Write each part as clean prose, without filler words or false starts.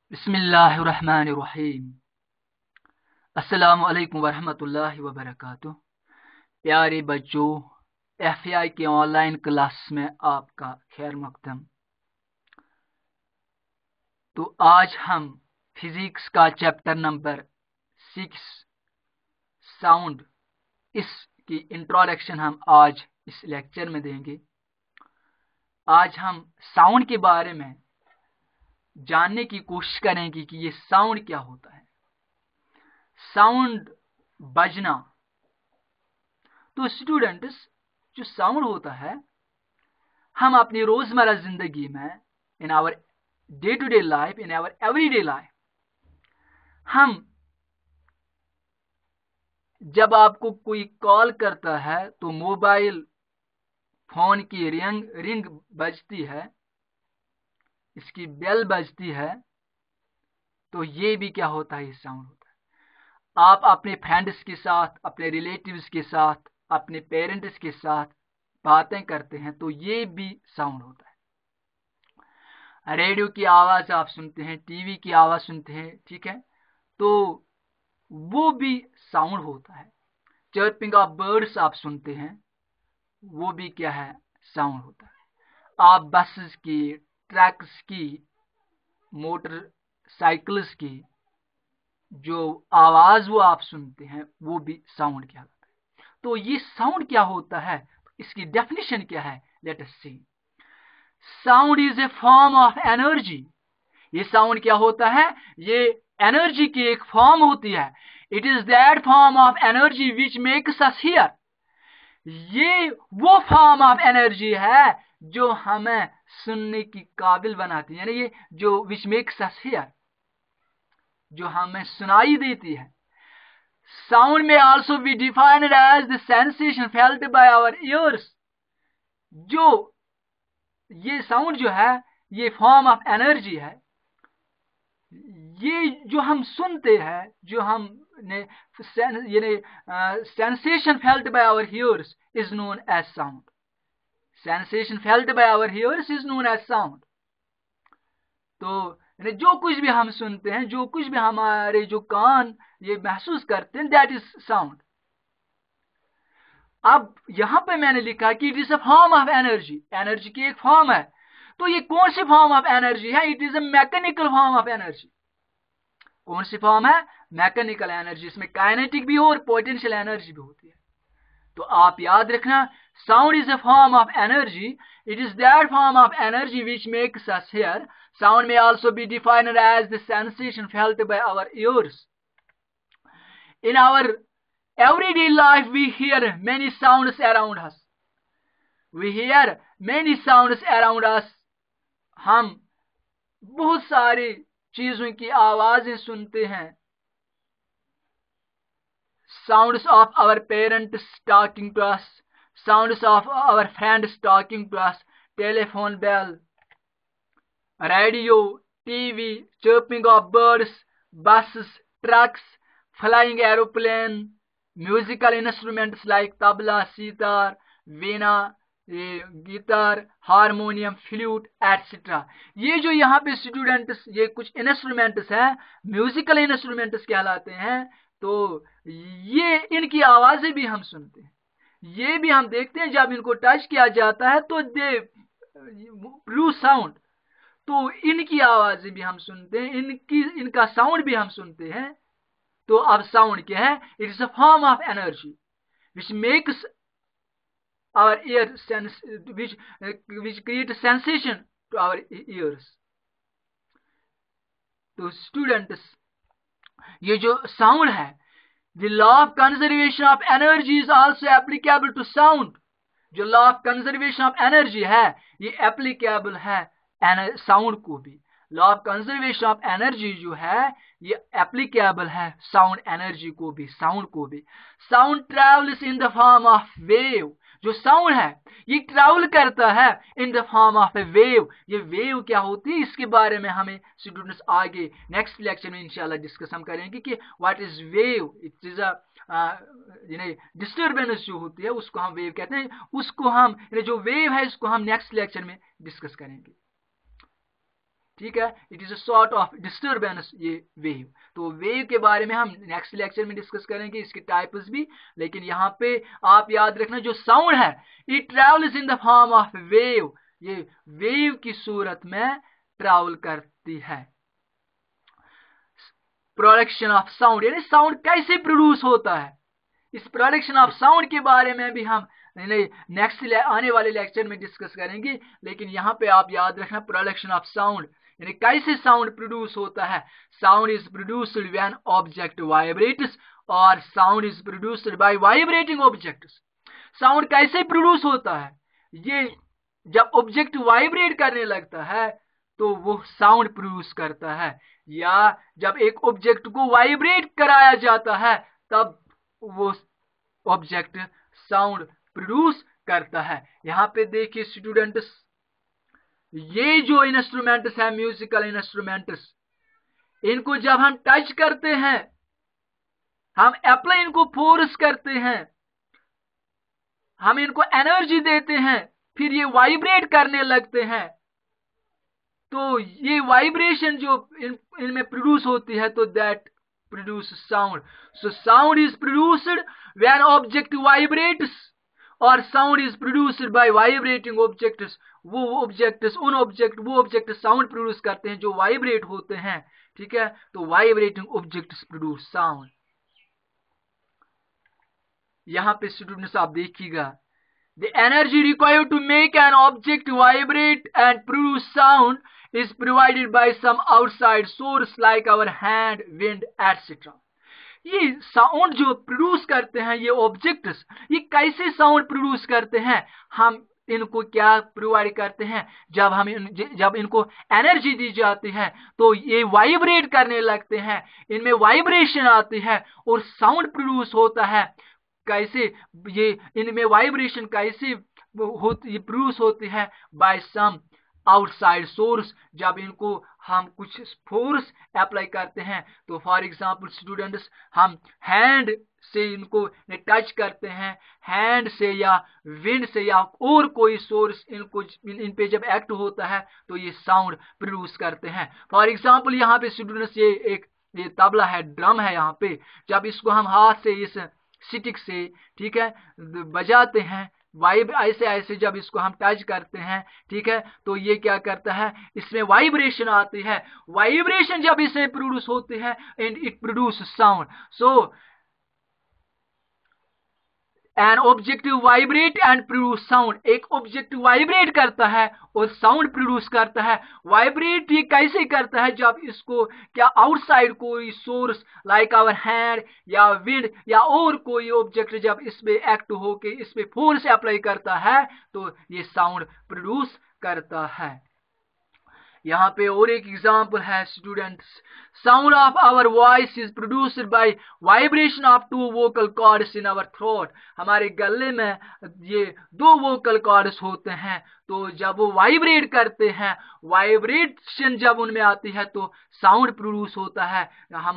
बिस्मिल्लाहिर्रहमानिर्रहीम। अस्सलामु अलैकुम वरहमतुल्लाहि वबरकातुह। प्यारे बच्चों, एफआई के ऑनलाइन क्लास में आपका खैर मकदम। तो आज हम फिजिक्स का चैप्टर नंबर 6 साउंड, इसकी इंट्रोडक्शन हम आज इस लेक्चर में देंगे। आज हम साउंड के बारे में जानने की कोशिश करेंगे कि ये साउंड क्या होता है। साउंड बजना। तो स्टूडेंट्स, जो साउंड होता है, हम अपनी रोजमर्रा जिंदगी में, in our day to day life, in our everyday life, हम जब आपको कोई कॉल करता है तो मोबाइल फोन की रिंग बजती है, इसकी बेल बजती है, तो ये भी क्या होता है, साउंड होता है। आप अपने फ्रेंड्स के साथ, अपने रिलेटिव्स के साथ, अपने पेरेंट्स के साथ बातें करते हैं तो ये भी साउंड होता है। रेडियो की आवाज आप सुनते हैं, टीवी की आवाज सुनते हैं, ठीक है, तो वो भी साउंड होता है। चर्पिंग ऑफ बर्ड्स आप सुनते हैं, वो भी क्या है, साउंड होता है। आप बसेस की, ट्रक्स की, मोटरसाइकिल्स की जो आवाज वो आप सुनते हैं, वो भी साउंड कहलाता है। तो ये साउंड क्या होता है, इसकी डेफिनेशन क्या है, let us see. Sound is a form of energy. ये साउंड क्या होता है, ये एनर्जी की एक फॉर्म होती है। It is that form of energy which makes us hear. ये वो फॉर्म ऑफ एनर्जी है जो हमें सुनने की काबिल बनाती है, यानी ये जो विच मेक्स अस हियर, जो हमें सुनाई देती है। Sound may also be defined as the sensation felt by our ears. जो ये साउंड जो है, ये फॉर्म ऑफ एनर्जी है। ये जो हम सुनते हैं, जो हम sensation felt by our ears is known as sound. Sensation felt by our ears is known as sound. तो जो कुछ भी हम सुनते हैं, जो कुछ भी हमारे जो कान ये महसूस करते हैं, दैट इज साउंड। अब यहां पे मैंने लिखा कि it is a form of energy. Energy की एक फॉर्म है। तो ये कौन सी फॉर्म ऑफ एनर्जी है? It is a mechanical form of energy. कौन सी फॉर्म है? Mechanical energy. इसमें काइनेटिक भी हो और पोटेंशियल एनर्जी भी होती है। तो आप याद रखना, sound is a form of energy. It is that form of energy which makes us hear. Sound may also be defined as the sensation felt by our ears. In our everyday life, we hear many sounds around us. We hear many sounds around us. हम बहुत सारी चीजों की आवाजें सुनते हैं। Sounds of our parents talking to us, sounds of our friends talking to us, telephone bell, radio, TV, chirping of birds, buses, trucks, flying aeroplane, musical instruments like tabla, sitar, veena, guitar, harmonium, flute etcetera. ये जो यहाँ पे students, ये कुछ instruments हैं, musical instruments कहलाते हैं। तो ये इनकी आवाजें भी हम सुनते हैं, ये भी हम देखते हैं। जब इनको टच किया जाता है तो दे प्रोड्यूस साउंड। तो इनकी आवाजें भी हम सुनते हैं, इनका साउंड भी हम सुनते हैं। तो अब साउंड क्या है? It is a form of energy which makes our ear sense, which create a sensation to our ears. तो स्टूडेंट्स, ये जो साउंड है, the law of conservation of energy is also applicable to sound. जो law of conservation of energy है, ये applicable है sound को भी। Law of conservation of energy जो है, ये एप्लीकेबल है साउंड एनर्जी को भी, साउंड को भी। Sound travels in the form of wave. जो साउंड है, ये ट्रेवल करता है in the form of a wave. ये वेव क्या होती है, इसके बारे में हमें स्टूडेंट्स आगे नेक्स्ट लेक्चर में इंशाल्लाह डिस्कस हम करेंगे कि what is wave. It is disturbance जो होती है, उसको हम वेव कहते हैं। उसको हम, जो वेव है, इसको हम नेक्स्ट लेक्चर में डिस्कस करेंगे। ठीक है, it is a sort of disturbance ये वेव। तो वेव के बारे में हम नेक्स्ट लेक्चर में डिस्कस करेंगे, इसके टाइप्स भी। लेकिन यहाँ पे आप याद रखना जो साउंड है it travels in the form of wave, ये वेव की सूरत में ट्रेवल करती है। प्रोडक्शन ऑफ साउंड, यानी साउंड कैसे प्रोड्यूस होता है, इस प्रोडक्शन ऑफ साउंड के बारे में भी हम नेक्स्ट आने वाले लेक्चर में डिस्कस करेंगे। लेकिन यहाँ पे आप याद रखना प्रोडक्शन ऑफ साउंड यानी कैसे साउंड प्रोड्यूस होता है। Sound is produced when object vibrates और sound is produced by vibrating objects. Sound कैसे प्रोड्यूस होता है, ये जब ऑब्जेक्ट वाइब्रेट करने लगता है तो वो साउंड प्रोड्यूस करता है, या जब एक ऑब्जेक्ट को वाइब्रेट कराया जाता है तब वो ऑब्जेक्ट साउंड प्रोड्यूस करता है। यहाँ पे देखिए स्टूडेंट्स, ये जो इंस्ट्रूमेंट्स है म्यूजिकल इंस्ट्रूमेंट्स, इनको जब हम टच करते हैं, हम अप्लाई इनको फोर्स करते हैं, हम इनको एनर्जी देते हैं, फिर ये वाइब्रेट करने लगते हैं। तो ये वाइब्रेशन जो इनमें प्रोड्यूस होती है तो that produce sound. So sound is produced when object vibrates और sound is produced by vibrating objects. वो ऑब्जेक्ट साउंड प्रोड्यूस करते हैं जो वाइब्रेट होते हैं, ठीक है। तो वाइब्रेटिंग ऑब्जेक्ट्स प्रोड्यूस साउंड। यहां पे स्टूडेंट्स आप देखिएगा, the energy required to make an object vibrate and produce sound is provided by some outside source like our hand, wind, etc. ये साउंड जो प्रोड्यूस करते हैं ये ऑब्जेक्ट्स, ये कैसे साउंड प्रोड्यूस करते हैं, हम इनको क्या प्रोवाइड करते हैं, जब इनको एनर्जी दी जाती है तो ये वाइब्रेट करने लगते हैं, इनमें वाइब्रेशन आती है और साउंड प्रोड्यूस होता है। कैसे ये इनमें वाइब्रेशन कैसे प्रोड्यूस होती है, बाय सम आउटसाइड सोर्स, जब इनको हम कुछ फोर्स अप्लाई करते हैं। तो फॉर एग्जांपल स्टूडेंट्स, हम हैंड से इनको टच करते हैं, हैंड से या विंड से या और कोई सोर्स इन पे जब एक्ट होता है तो ये साउंड प्रोड्यूस करते हैं। फॉर एग्जांपल यहाँ पे स्टूडेंट्स ये तबला है, ड्रम है, यहाँ पे जब इसको हम हाथ से इस स्टिक से, ठीक है, बजाते हैं, वाइब ऐसे ऐसे जब इसको हम टच करते हैं, ठीक है, तो ये क्या करता है, इसमें वाइब्रेशन आती है। वाइब्रेशन जब इसमें प्रोड्यूस होती है and it produce sound. So an object vibrate and produce sound, एक ऑब्जेक्ट वाइब्रेट करता है और साउंड प्रोड्यूस करता है। वाइब्रेट ये कैसे करता है, जब इसको क्या आउटसाइड कोई सोर्स लाइक आवर हैंड या विंड या और कोई ऑब्जेक्ट जब इसमें एक्ट होके इसमें फोर्स अप्लाई करता है तो ये साउंड प्रोड्यूस करता है। यहाँ पे और एक एग्जांपल है students, sound of our voice is produced by vibration of two vocal cords in our throat. हमारे गले में ये दो वोकल कॉर्ड्स होते हैं, तो जब वो वाइब्रेट करते हैं, वाइब्रेशन जब उनमें आती है तो साउंड प्रोड्यूस होता है।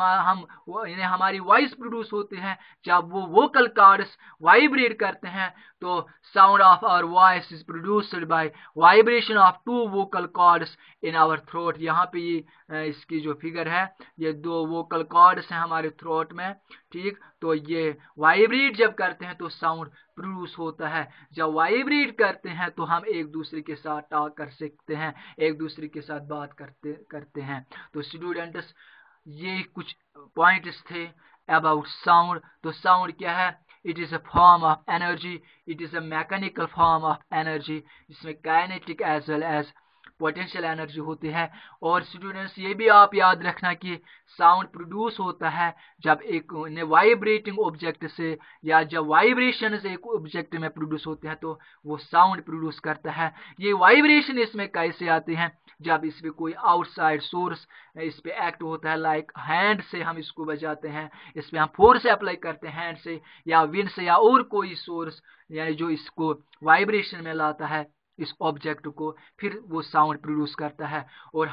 हमारी वॉइस प्रोड्यूस होती है जब वो वोकल कॉर्ड्स वाइब्रेट करते हैं। तो sound of our voice is produced by vibration of two vocal cords in our throat. यहाँ पे ये इसकी जो फिगर है, ये दो वोकल कॉर्ड्स हैं हमारे थ्रोट में, ठीक। तो ये वाइब्रेट जब करते हैं तो साउंड प्रोड्यूस होता है। जब वाइब्रेट करते हैं तो हम एक दूसरे के साथ टॉक कर सकते हैं, एक दूसरे के साथ बात करते हैं। तो स्टूडेंट्स, ये कुछ पॉइंट्स थे अबाउट साउंड। तो साउंड क्या है, it is a form of energy, it is a mechanical form of energy, जिसमें kinetic as well as potential energy होती है। और स्टूडेंट्स ये भी आप याद रखना कि साउंड प्रोड्यूस होता है जब एक वाइब्रेटिंग ऑब्जेक्ट से, या जब वाइब्रेशन से एक ऑब्जेक्ट में प्रोड्यूस होते हैं तो वो साउंड प्रोड्यूस करता है। ये वाइब्रेशन इसमें कैसे आते हैं, जब इसमें कोई आउटसाइड सोर्स इस पे एक्ट होता है, लाइक हैंड से हम इसको बजाते हैं, इसमें हम फोर्स अप्लाई करते हैं हैंड से या विंड से या और कोई सोर्स, यानी जो इसको वाइब्रेशन में लाता है इस ऑब्जेक्ट को, फिर वो साउंड प्रोड्यूस करता है। और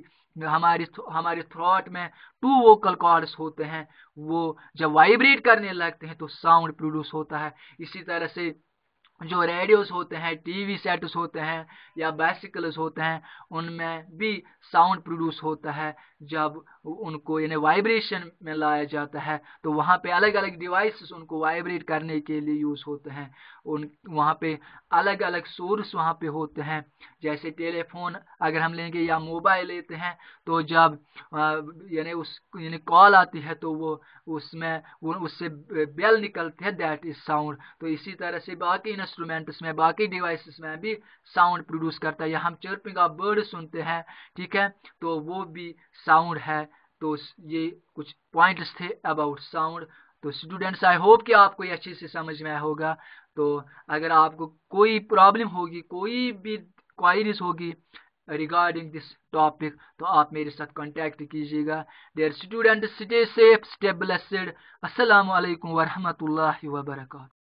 हमारे थ्रोट में टू वोकल कॉर्ड्स होते हैं, वो जब वाइब्रेट करने लगते हैं तो साउंड प्रोड्यूस होता है। इसी तरह से जो रेडियोस होते हैं, टीवी सेट्स होते हैं या बाइसिकल्स होते हैं, उनमें भी साउंड प्रोड्यूस होता है। जब उनको यानी वाइब्रेशन में लाया जाता है तो वहाँ पे अलग अलग डिवाइसेस उनको वाइब्रेट करने के लिए यूज़ होते हैं। उन वहाँ पे अलग अलग सोर्स वहाँ पे होते हैं। जैसे टेलीफोन अगर हम लेंगे या मोबाइल लेते हैं, तो जब यानी कॉल आती है तो वो उससे बेल निकलती है, दैट इज साउंड। तो इसी तरह से बाकी इंस्ट्रूमेंट्स में, बाकी डिवाइसेस में भी साउंड प्रोड्यूस करता है। या हम चर्पिंग ऑफ बर्ड सुनते हैं, ठीक है, तो वो भी साउंड है। तो ये कुछ पॉइंट्स थे अबाउट साउंड। तो स्टूडेंट्स, आई होप कि आपको ये अच्छे से समझ में आया होगा। तो अगर आपको कोई प्रॉब्लम होगी, कोई भी क्वायरीज होगी रिगार्डिंग दिस टॉपिक, तो आप मेरे साथ कांटेक्ट कीजिएगा। Dear student, stay safe, stay blessed. अस्सलाम वालेकुम वरहमतुल्लाहि वबरकातुहू।